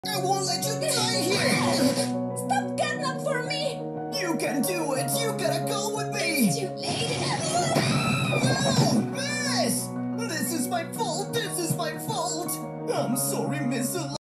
I won't let you die here! Stop getting up for me! You can do it! You gotta go with me! It's too late. No! Miss! This is my fault! This is my fault! I'm sorry, Miss